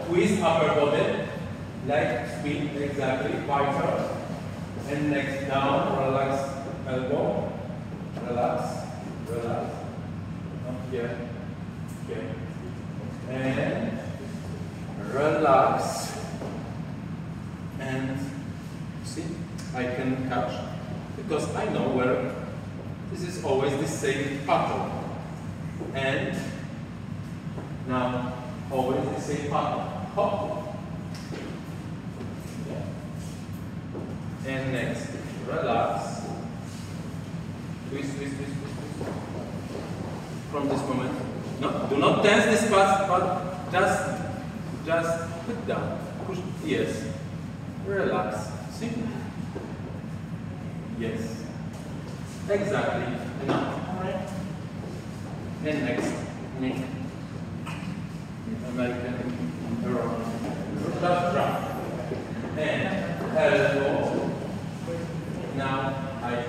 twist upper body, leg speed exactly, wider, and next down, relax elbow, relax, relax, up here, okay, and relax, and see, I can catch, because I know where this is always the same pattern, and now always the same pattern, hop, yeah. And next, relax, twist, twist, twist, twist, twist. From this moment, no, do not tense this part, but just put down, push, yes, relax, see, yes, exactly, now, and next, neck, American, around, just drop, and elbow, now I,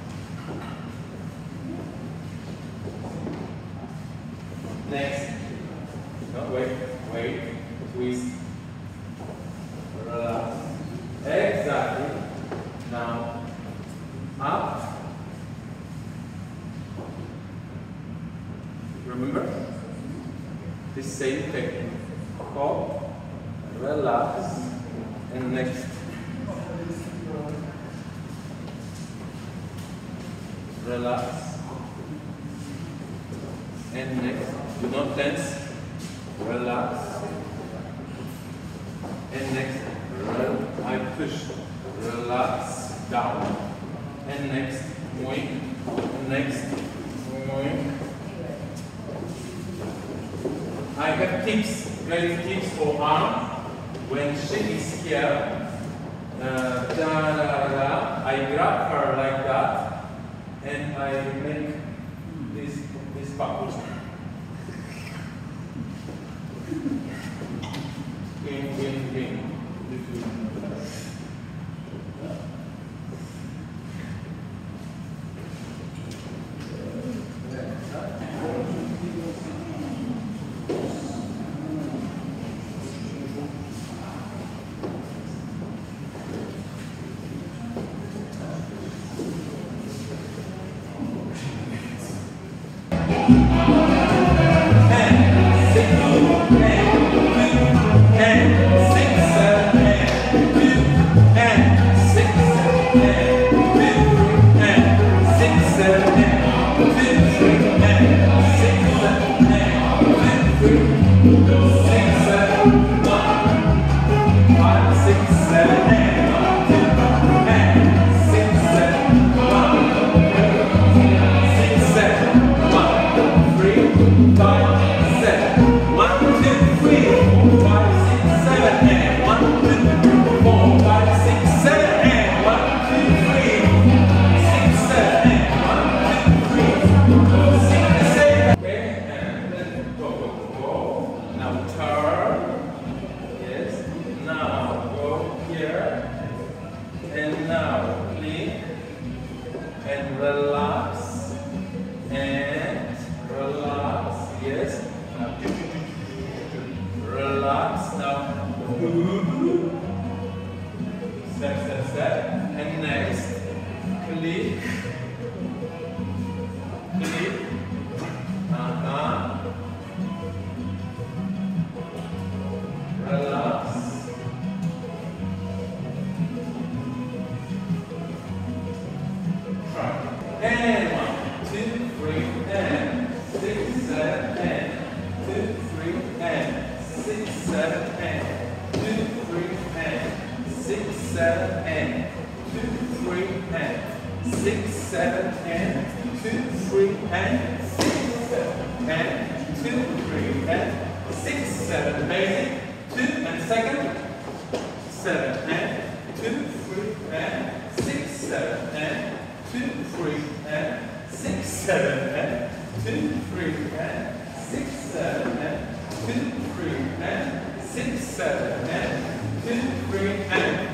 next, no, wait, twist, relax, exactly, now, up, remember, the same technique, hop, relax, and next, relax, and next, do not tense, relax, and next, I push, relax, down, and next, wing, next, wing. I have tips, great tips for arm. When she is here, I grab her like that, and I make this package. Win. Step, and next, click, relax, and 1, 2, 3, and 6, 7, and 2, 3, and 6, 7, and 2, 3, and 6, 7, and 2, 3, and 6, 7, and 2, 3, and 6, 7, and 2, 3, and 6, 7, basic, 2 and second, 7, and 2, 3, and 6, 7, and 2, 3, and 6, 7, and 2, 3, and 6, 7, and 2, 3, and 6, 7, and 2, 3, and